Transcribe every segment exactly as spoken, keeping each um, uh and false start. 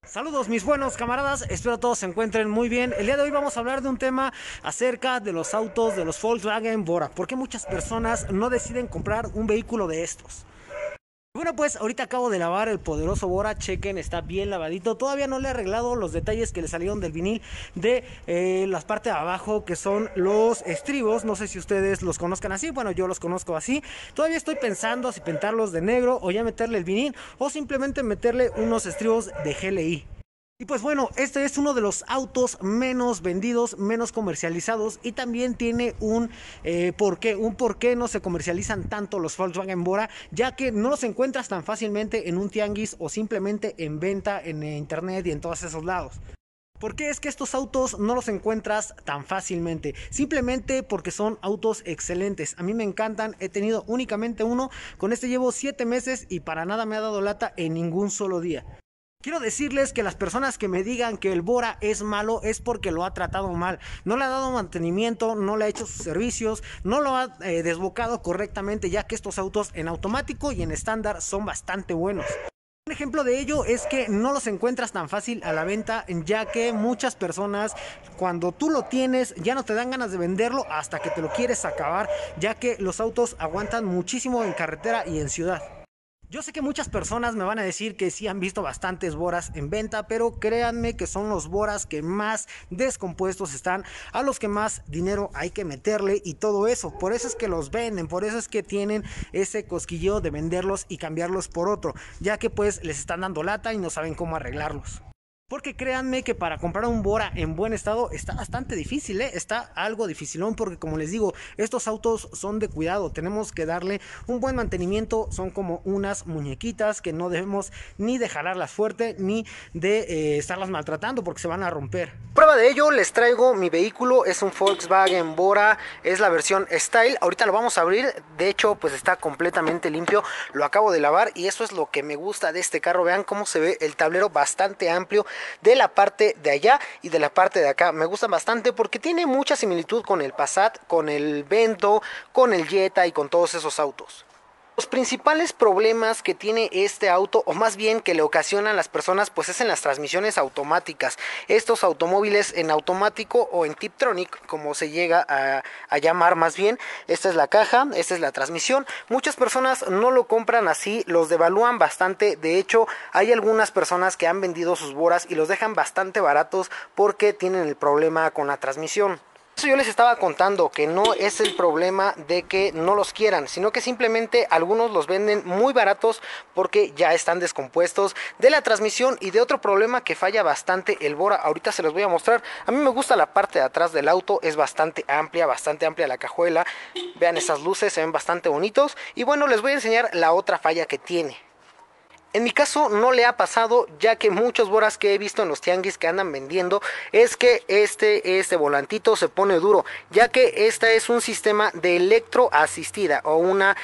Saludos mis buenos camaradas, espero todos se encuentren muy bien. El día de hoy vamos a hablar de un tema acerca de los autos de los Volkswagen Bora. ¿Por qué muchas personas no deciden comprar un vehículo de estos? Bueno, pues ahorita acabo de lavar el poderoso Bora, chequen, está bien lavadito. Todavía no le he arreglado los detalles que le salieron del vinil de eh, las partes de abajo, que son los estribos. No sé si ustedes los conozcan así, bueno, yo los conozco así. Todavía estoy pensando si pintarlos de negro o ya meterle el vinil o simplemente meterle unos estribos de G L I. Y pues bueno, este es uno de los autos menos vendidos, menos comercializados, y también tiene un eh, por qué, un por qué no se comercializan tanto los Volkswagen Bora, ya que no los encuentras tan fácilmente en un tianguis o simplemente en venta en internet y en todos esos lados. ¿Por qué es que estos autos no los encuentras tan fácilmente? Simplemente porque son autos excelentes. A mí me encantan, he tenido únicamente uno, con este llevo siete meses y para nada me ha dado lata en ningún solo día. Quiero decirles que las personas que me digan que el Bora es malo es porque lo ha tratado mal. No le ha dado mantenimiento, no le ha hecho sus servicios, no lo ha eh, desbocado correctamente, ya que estos autos en automático y en estándar son bastante buenos. Un ejemplo de ello es que no los encuentras tan fácil a la venta, ya que muchas personas cuando tú lo tienes ya no te dan ganas de venderlo hasta que te lo quieres acabar, ya que los autos aguantan muchísimo en carretera y en ciudad. Yo sé que muchas personas me van a decir que sí han visto bastantes Boras en venta, pero créanme que son los Boras que más descompuestos están, a los que más dinero hay que meterle y todo eso. Por eso es que los venden, por eso es que tienen ese cosquilleo de venderlos y cambiarlos por otro, ya que pues les están dando lata y no saben cómo arreglarlos. Porque créanme que para comprar un Bora en buen estado está bastante difícil, ¿eh? Está algo dificilón porque, como les digo, estos autos son de cuidado. Tenemos que darle un buen mantenimiento. Son como unas muñequitas que no debemos ni de jalarlas fuerte ni de eh, estarlas maltratando porque se van a romper. Prueba de ello, les traigo mi vehículo. Es un Volkswagen Bora, es la versión Style. Ahorita lo vamos a abrir. De hecho, pues está completamente limpio. Lo acabo de lavar y eso es lo que me gusta de este carro. Vean cómo se ve el tablero, bastante amplio, de la parte de allá y de la parte de acá. Me gustan bastante porque tiene mucha similitud con el Passat, con el Vento, con el Jetta y con todos esos autos. Los principales problemas que tiene este auto, o más bien que le ocasionan las personas, pues es en las transmisiones automáticas. Estos automóviles en automático o en Tiptronic, como se llega a, a llamar más bien. Esta es la caja, esta es la transmisión. Muchas personas no lo compran así, los devalúan bastante. De hecho, hay algunas personas que han vendido sus Boras y los dejan bastante baratos porque tienen el problema con la transmisión. Eso yo les estaba contando, que no es el problema de que no los quieran, sino que simplemente algunos los venden muy baratos porque ya están descompuestos de la transmisión y de otro problema que falla bastante el Bora. Ahorita se los voy a mostrar. A mí me gusta la parte de atrás del auto, es bastante amplia, bastante amplia la cajuela. Vean esas luces, se ven bastante bonitos. Y bueno, les voy a enseñar la otra falla que tiene. En mi caso no le ha pasado, ya que muchos Boras que he visto en los tianguis que andan vendiendo es que este, este volantito se pone duro, ya que este es un sistema de electroasistida o una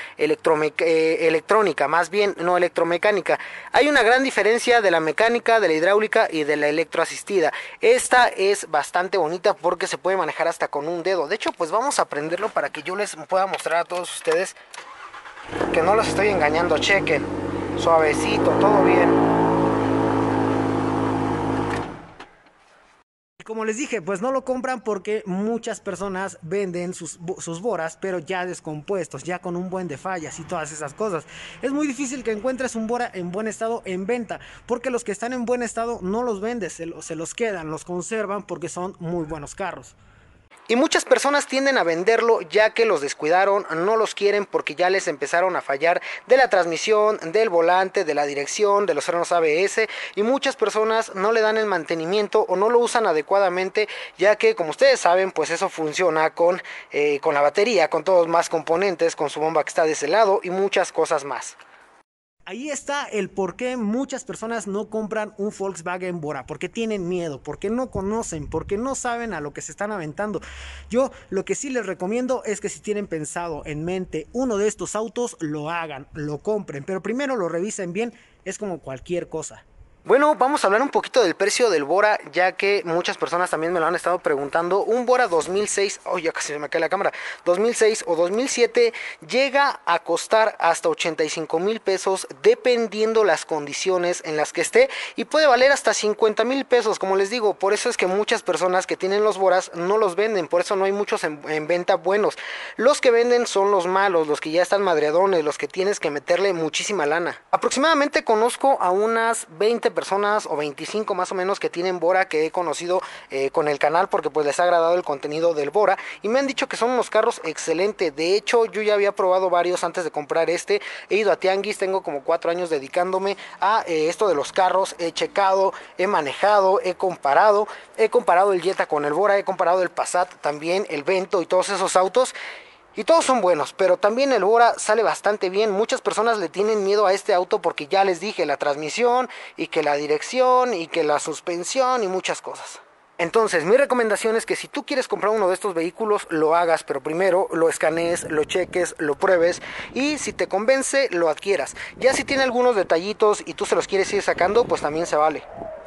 eh, electrónica, más bien no electromecánica. Hay una gran diferencia de la mecánica, de la hidráulica y de la electroasistida. Esta es bastante bonita porque se puede manejar hasta con un dedo. De hecho, pues vamos a prenderlo para que yo les pueda mostrar a todos ustedes que no los estoy engañando. Chequen. Suavecito, todo bien. Y como les dije, pues no lo compran porque muchas personas venden sus, sus Boras, pero ya descompuestos, ya con un buen de fallas y todas esas cosas. Es muy difícil que encuentres un Bora en buen estado en venta, porque los que están en buen estado no los vendes, se, se los quedan, los conservan porque son muy buenos carros. Y muchas personas tienden a venderlo ya que los descuidaron, no los quieren porque ya les empezaron a fallar de la transmisión, del volante, de la dirección, de los frenos A B S, y muchas personas no le dan el mantenimiento o no lo usan adecuadamente, ya que, como ustedes saben, pues eso funciona con, eh, con la batería, con todos más componentes, con su bomba que está de ese lado y muchas cosas más. Ahí está el por qué muchas personas no compran un Volkswagen Bora, porque tienen miedo, porque no conocen, porque no saben a lo que se están aventando. Yo lo que sí les recomiendo es que si tienen pensado en mente uno de estos autos, lo hagan, lo compren, pero primero lo revisen bien, es como cualquier cosa. Bueno, vamos a hablar un poquito del precio del Bora, ya que muchas personas también me lo han estado preguntando. Un Bora dos mil seis, oh, ya casi se me cae la cámara, dos mil seis o dos mil siete llega a costar hasta ochenta y cinco mil pesos dependiendo las condiciones en las que esté, y puede valer hasta cincuenta mil pesos, como les digo. Por eso es que muchas personas que tienen los Boras no los venden, por eso no hay muchos en, en venta buenos. Los que venden son los malos, los que ya están madreadones, los que tienes que meterle muchísima lana. Aproximadamente conozco a unas veinte personas o veinticinco más o menos que tienen Bora, que he conocido eh, con el canal, porque pues les ha agradado el contenido del Bora y me han dicho que son unos carros excelentes. De hecho, yo ya había probado varios antes de comprar este. He ido a tianguis, tengo como cuatro años dedicándome a eh, esto de los carros. He checado, he manejado, he comparado, he comparado el Jetta con el Bora, he comparado el Passat también, el Vento y todos esos autos. Y todos son buenos, pero también el Bora sale bastante bien. Muchas personas le tienen miedo a este auto porque ya les dije, la transmisión y que la dirección y que la suspensión y muchas cosas. Entonces, mi recomendación es que si tú quieres comprar uno de estos vehículos, lo hagas, pero primero lo escanees, lo cheques, lo pruebes y si te convence, lo adquieras. Ya si tiene algunos detallitos y tú se los quieres ir sacando, pues también se vale.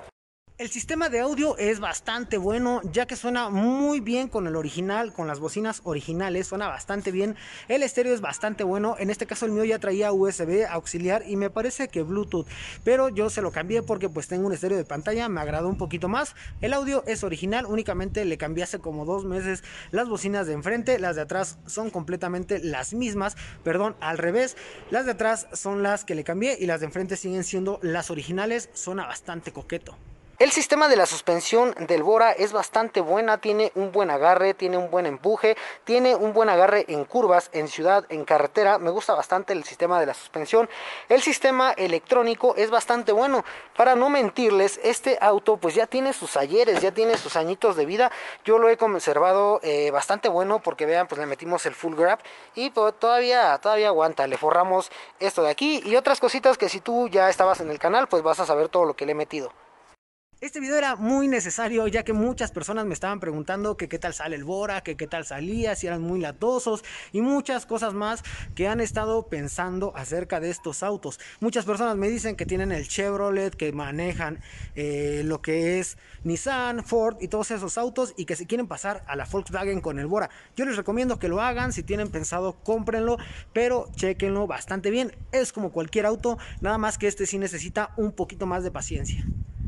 El sistema de audio es bastante bueno, ya que suena muy bien con el original, con las bocinas originales, suena bastante bien. El estéreo es bastante bueno, en este caso el mío ya traía U S B auxiliar y me parece que Bluetooth, pero yo se lo cambié porque pues tengo un estéreo de pantalla, me agradó un poquito más. El audio es original, únicamente le cambié hace como dos meses las bocinas de enfrente, las de atrás son completamente las mismas, perdón, al revés, las de atrás son las que le cambié y las de enfrente siguen siendo las originales, suena bastante coqueto. El sistema de la suspensión del Bora es bastante buena, tiene un buen agarre, tiene un buen empuje, tiene un buen agarre en curvas, en ciudad, en carretera. Me gusta bastante el sistema de la suspensión. El sistema electrónico es bastante bueno. Para no mentirles, este auto pues ya tiene sus ayeres, ya tiene sus añitos de vida. Yo lo he conservado eh, bastante bueno porque vean, pues le metimos el full grab y pues, todavía, todavía aguanta. Le forramos esto de aquí y otras cositas que si tú ya estabas en el canal pues vas a saber todo lo que le he metido. Este video era muy necesario, ya que muchas personas me estaban preguntando que qué tal sale el Bora, que qué tal salía, si eran muy latosos y muchas cosas más que han estado pensando acerca de estos autos. Muchas personas me dicen que tienen el Chevrolet, que manejan eh, lo que es Nissan, Ford y todos esos autos y que se quieren pasar a la Volkswagen con el Bora. Yo les recomiendo que lo hagan, si tienen pensado cómprenlo, pero chequenlo bastante bien. Es como cualquier auto, nada más que este sí necesita un poquito más de paciencia.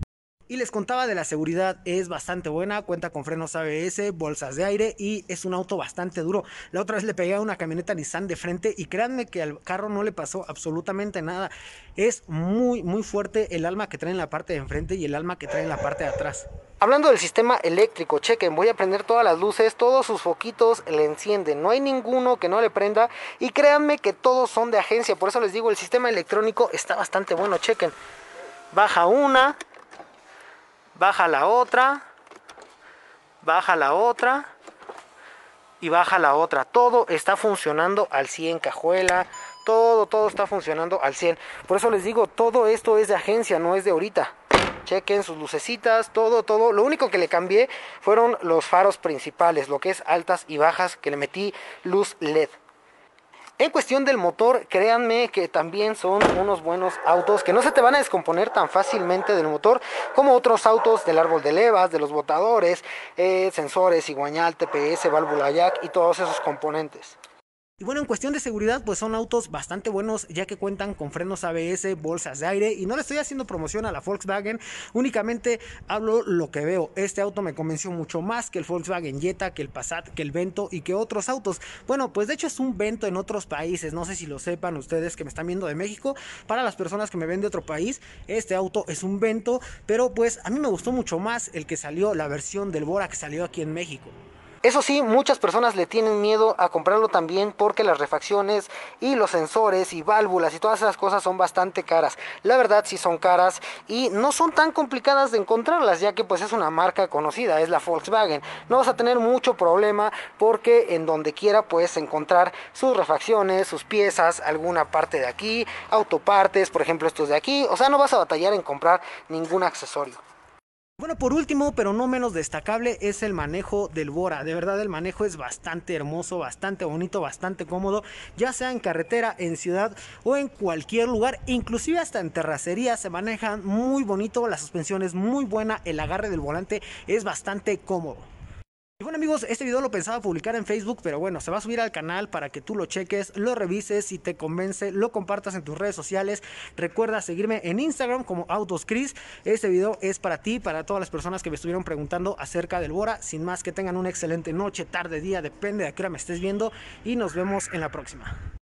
Y les contaba de la seguridad, es bastante buena, cuenta con frenos A B S, bolsas de aire y es un auto bastante duro. La otra vez le pegué a una camioneta Nissan de frente y créanme que al carro no le pasó absolutamente nada. Es muy muy fuerte el alma que trae en la parte de enfrente y el alma que trae en la parte de atrás. Hablando del sistema eléctrico, chequen, voy a prender todas las luces, todos sus foquitos le encienden, no hay ninguno que no le prenda y créanme que todos son de agencia, por eso les digo, el sistema electrónico está bastante bueno, chequen. Baja una, baja la otra, baja la otra y baja la otra. Todo está funcionando al cien, cajuela, todo, todo está funcionando al cien. Por eso les digo, todo esto es de agencia, no es de ahorita. Chequen sus lucecitas, todo, todo. Lo único que le cambié fueron los faros principales, lo que es altas y bajas, que le metí luz L E D. En cuestión del motor, créanme que también son unos buenos autos que no se te van a descomponer tan fácilmente del motor como otros autos del árbol de levas, de los botadores, eh, sensores, cigüeñal, T P S, válvula jack y todos esos componentes. Y bueno, en cuestión de seguridad, pues son autos bastante buenos, ya que cuentan con frenos A B S, bolsas de aire, y no le estoy haciendo promoción a la Volkswagen, únicamente hablo lo que veo. Este auto me convenció mucho más que el Volkswagen Jetta, que el Passat, que el Vento y que otros autos. Bueno, pues de hecho es un Vento en otros países, no sé si lo sepan ustedes que me están viendo de México. Para las personas que me ven de otro país, este auto es un Vento, pero pues a mí me gustó mucho más el que salió, la versión del Bora que salió aquí en México. Eso sí, muchas personas le tienen miedo a comprarlo también porque las refacciones y los sensores y válvulas y todas esas cosas son bastante caras. La verdad sí son caras y no son tan complicadas de encontrarlas, ya que pues es una marca conocida, es la Volkswagen. No vas a tener mucho problema porque en donde quiera puedes encontrar sus refacciones, sus piezas, alguna parte de aquí, autopartes, por ejemplo estos de aquí. O sea, no vas a batallar en comprar ningún accesorio. Bueno, por último, pero no menos destacable, es el manejo del Bora. De verdad, el manejo es bastante hermoso, bastante bonito, bastante cómodo, ya sea en carretera, en ciudad o en cualquier lugar, inclusive hasta en terracería se maneja muy bonito, la suspensión es muy buena, el agarre del volante es bastante cómodo. Y bueno amigos, este video lo pensaba publicar en Facebook, pero bueno, se va a subir al canal para que tú lo cheques, lo revises, si te convence, lo compartas en tus redes sociales. Recuerda seguirme en Instagram como AutosChris. Este video es para ti, para todas las personas que me estuvieron preguntando acerca del Bora. Sin más, que tengan una excelente noche, tarde, día, depende de a qué hora me estés viendo, y nos vemos en la próxima.